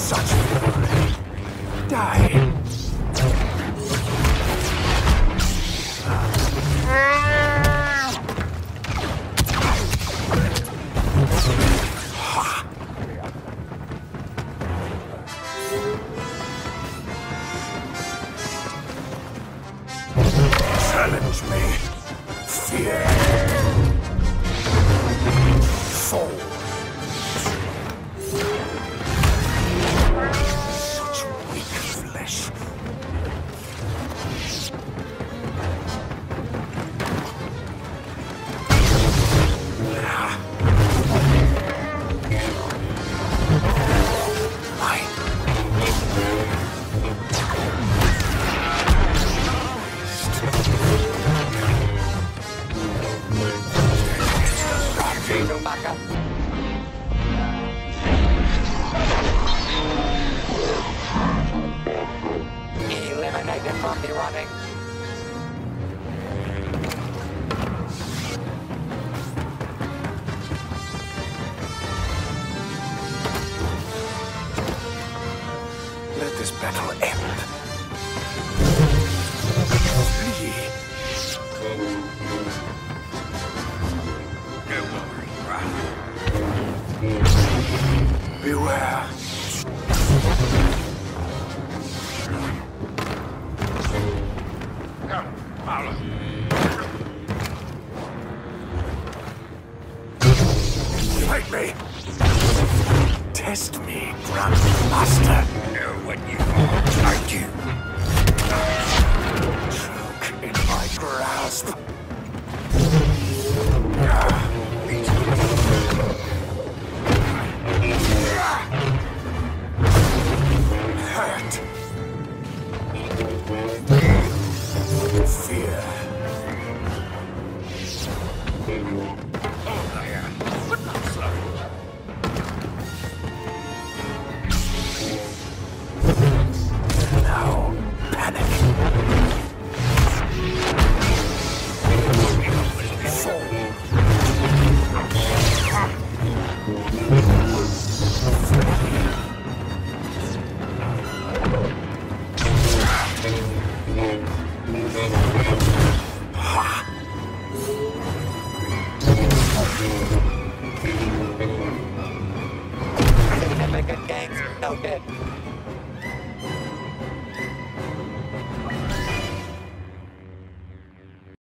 Such fury. Die. Challenge me. Fear. Fall. Such weak flesh. Eliminated from the running. Let this battle end. Flee. Beware. Fight me. Test me, Grand Master. Know what you want, I do. Choke in my grasp. Hurt. Fear. Oh, I am. But not slow. Now, panic. Ha!